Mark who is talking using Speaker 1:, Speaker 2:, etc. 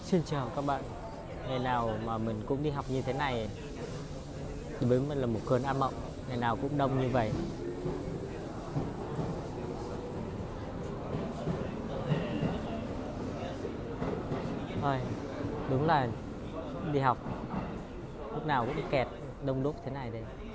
Speaker 1: Xin chào các bạn. Ngày nào mà mình cũng đi học như thế này với mình là một cơn ác mộng. Ngày nào cũng đông như vậy. Thôi, đúng là đi học lúc nào cũng kẹt đông đúc thế này đây.